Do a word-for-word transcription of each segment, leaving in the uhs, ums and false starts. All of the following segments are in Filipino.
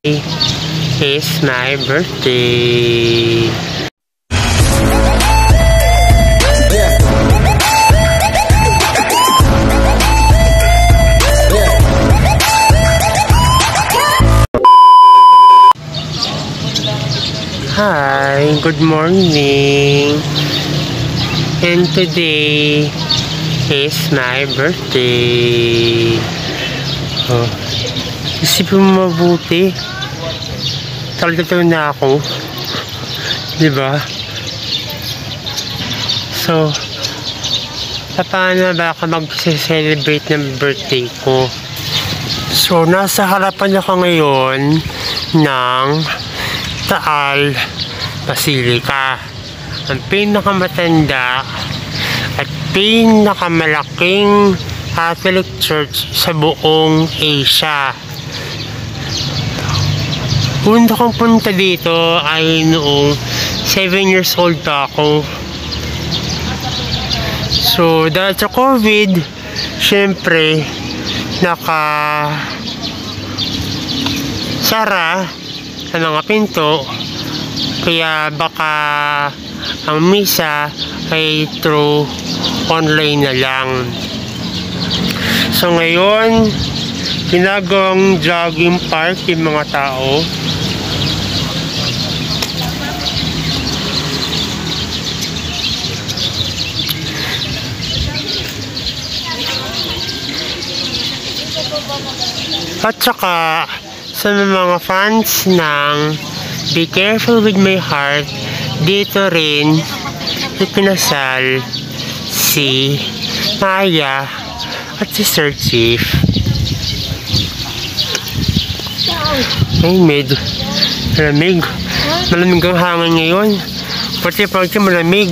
It's my birthday. Hi, good morning. And today is my birthday. Oh, isipin mo mabuti. Talaga na ako. Diba? So, paano ba ako mag-celebrate ng birthday ko? So, nasa harapan ako ngayon ng Taal Basilica, ang pinakamatanda at pinakamalaking Catholic Church sa buong Asia. Una kong punta dito ay noong seven years old pa ako. So dahil sa COVID, syempre naka sara sa mga pinto, kaya baka ang misa ay through online na lang. So ngayon, ginagawang jogging park yung mga tao. At saka sa mga fans ng Be Careful With My Heart, dito rin ipinasal si Maya at si Sir Chief. Ay, med malamig malamig ang hangin ngayon, pati pati malamig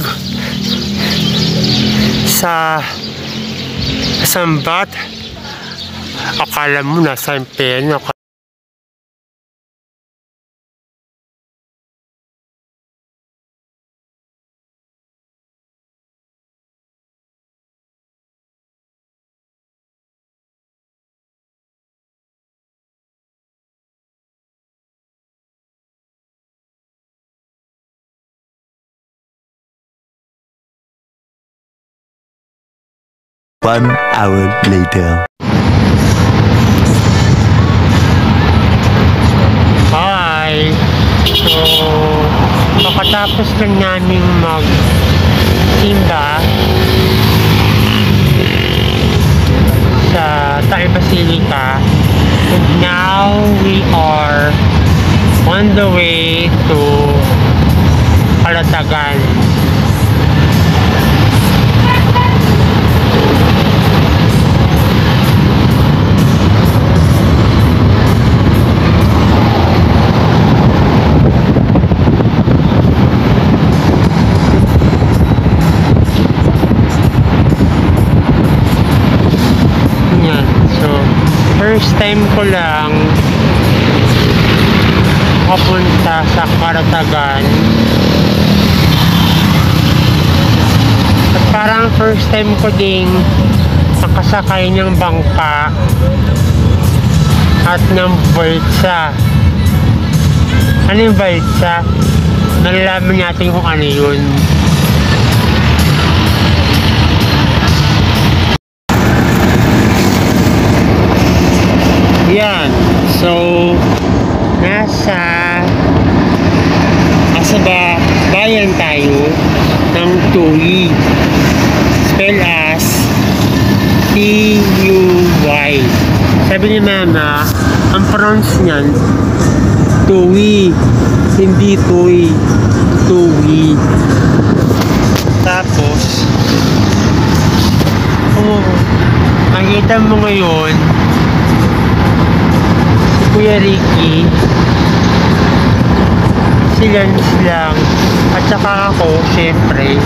sa sambat. Akala mo nasa imperno ka. One hour later. Hi! So, makatapos lang namin mag-simba sa Taal Basilica, and now we are on the way to Calatagan. First time ko lang kapunta sa Calatagan, at parang first time ko ding nakasakay ng bangka at ng balsa. Ano yung balsa? Nalalaman natin kung ano yun. Yan, so nasa nasa ba, bayan tayo ng Tuy, spell as T U Y. Sabi ni Mama, ang pronounce niyan Tuy, hindi Tuy, Tuy. Tapos kung makita mo ngayon Kuya Ricky, si Lance lang, at saka ako, syempre,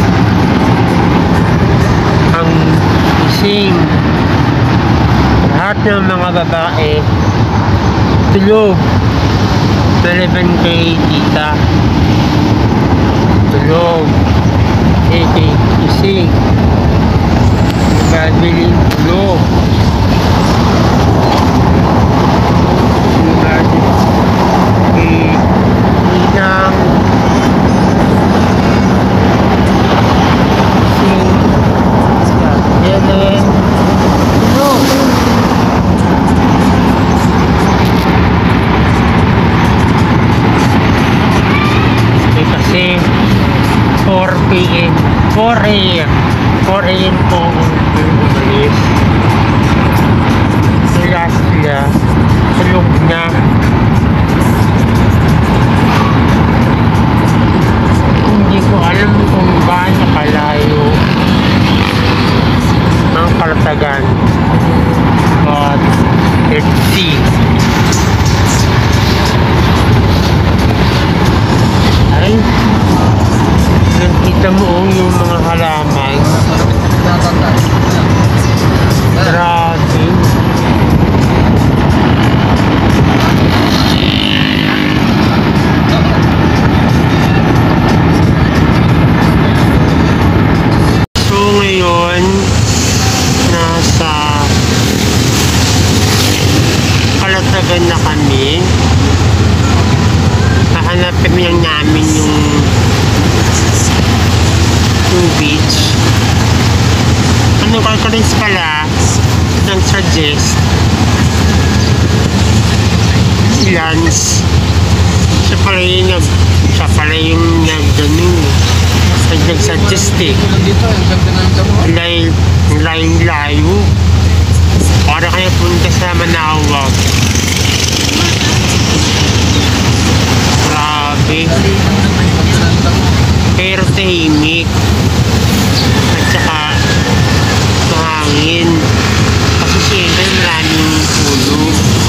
ang gising. Lahat ng mga babae tulog. eleven K tita tulog, eight K gising, Madeline tulog. is wala sila tulog na. Hindi ko alam kung gaano kalayo ang Kalatagan, but let's see. Ay, nakita mo yung mga halaman. Grabe. So ngayon, nasa Kalatagan na kami. Hahanapin lang namin yung yung beach. Ano kalkalis pala nang suggest si Lance. Siya pala yung nag siya pala yung nag ganun nag-suggest eh. Layo layo para kaya punta sa Manawag. Grabe, pero tahimik at saka mahangin kasi siyempre maraming puno.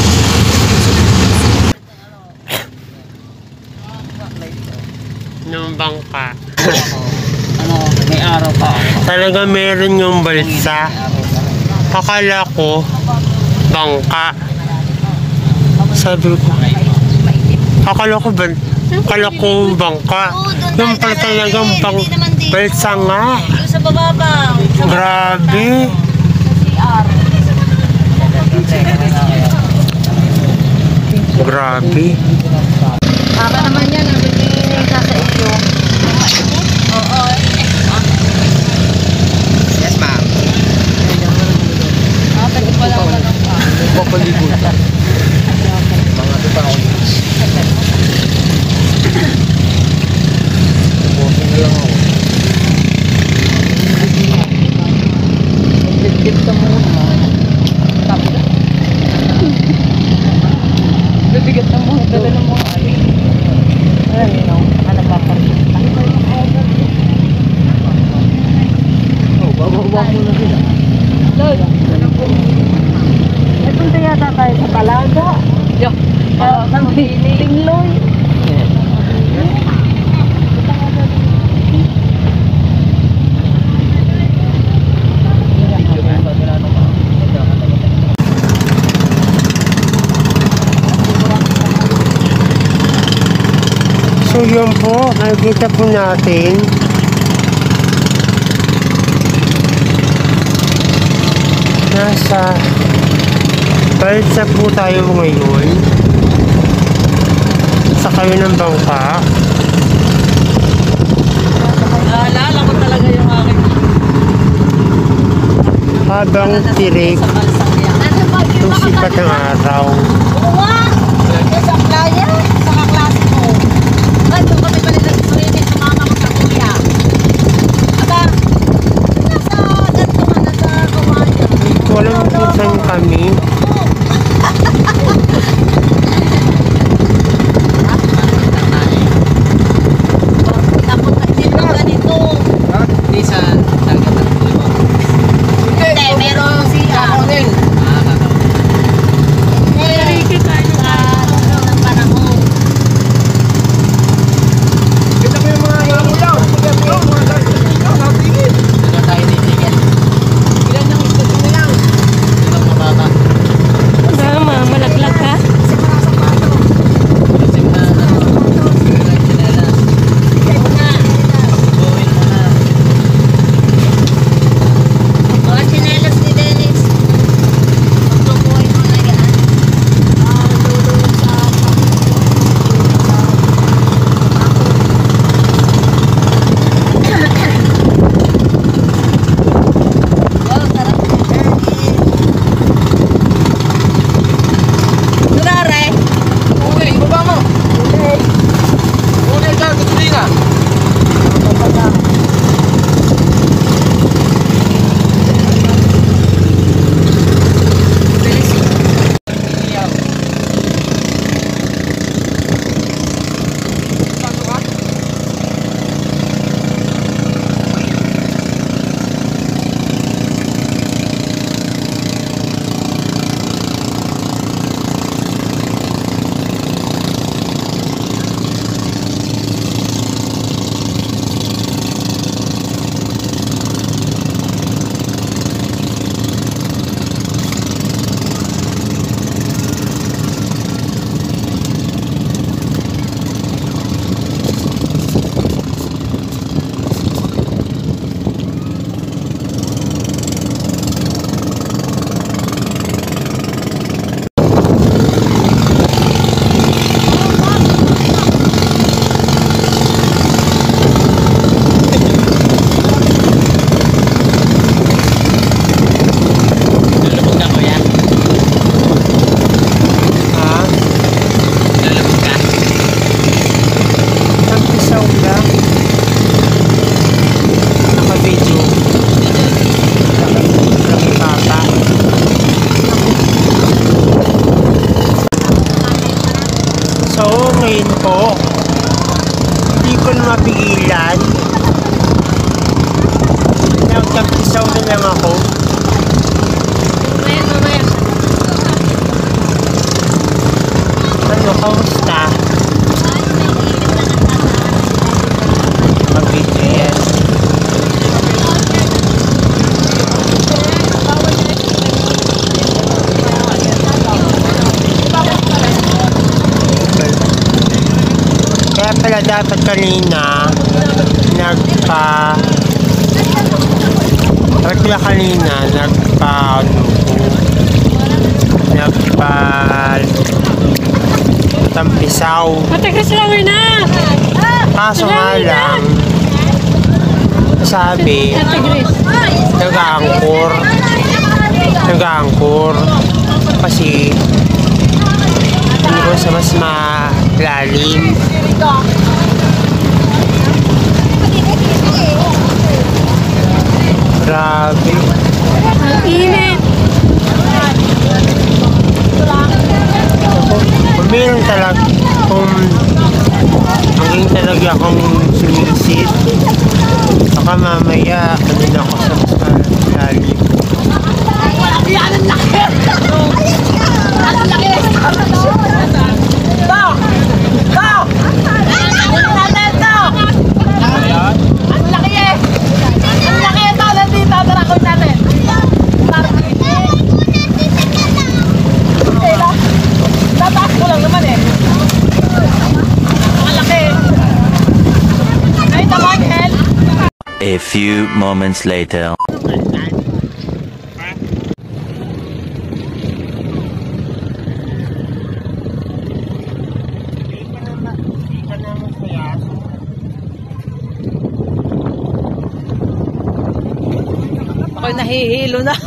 Ng bangka. Ano, may araw pa. Talaga meron yung balsa. Akala ko bangka. Sabi ko, akala ko ba akala ko bangka. Yung pala talagang bang balsa nga. Yung sa bababang. Grabe. Grabe. Baka naman yan, nabibigay ka sa iyo. Oo. Yes, ma'am. Ah, pwede pa lang lang pa. Papaligot. Mga ito pa ako. Walking na lang ako. Tip ka muna. Tapos. Bibigat na mo. Dala na mo. Alam yun, no? Ano pa pa rin? Oh, bababa mo na sila. Lord, ano po? Ay, punta yata tayo sa Talaga. Yo. Nang Tingloy. So yun po, nakikita po natin nasa balsa po tayo ngayon sa kayo ng bangka. Naalala ko talaga yung aking Habang tirik sa balsang yan. yung sikat ng araw. Oo nga! Yung sa playa, sa kaklase ko. Ay, doon kami pala nag-swimming, sumama ko sa kuya. Aba, nasa ganito nga, nasa Kawaya. Walang kung saan kami. Napunta din ng ganito. Hindi sa dagat at lupa. Hindi, meron siya. Ah, kakao. Eh, Kaya dapat kanina, nagpa... Dapat pala kanina, nagpa... Ano po, nagpa... Tampisaw. Ate Chris lang na! Kaso nga lang, sabi, Ate Chris. nag-aangkor. Nag-aangkor. Kasi, hindi ko sa mas malalim. Grabe. Ang init. Kung meron talaga, kung maging talaga akong sumisid, baka mamaya, ano na ako sa mas malalim. Yan ang laki! Ang laki! Ito! Ito! Ito natin ito! Ang laki eh! Ang laki ito! Nandito! Tara ko natin! Tataas ko lang naman eh! Ang laki! Ay, tamang hell! A few moments later. Ako'y nahihilo na.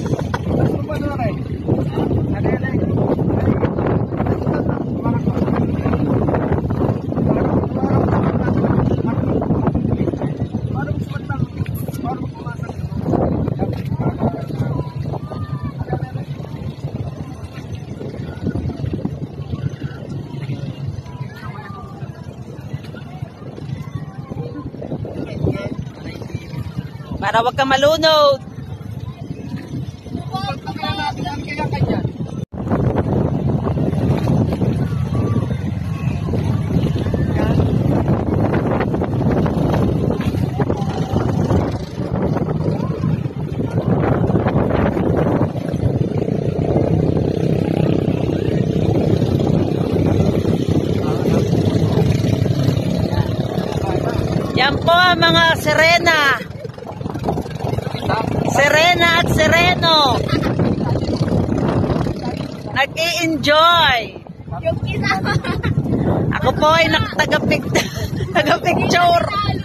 Para wag ka malunod. Yan po ang mga sirena. Serena at Sereno. Nag-i-enjoy. Ako po ay nakatagapicture.